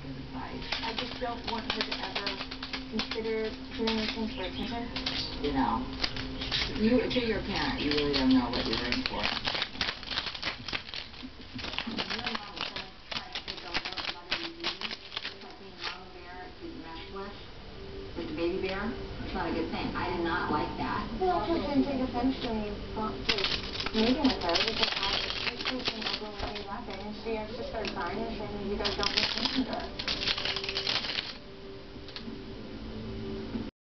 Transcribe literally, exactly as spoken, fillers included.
good advice. I just don't want her to ever consider doing these things for attention. You know, you to your parent, you really don't know what you're in for. With the baby bear, it's not a good thing. I did not like that. Well, I just didn't take offense to me meeting with her because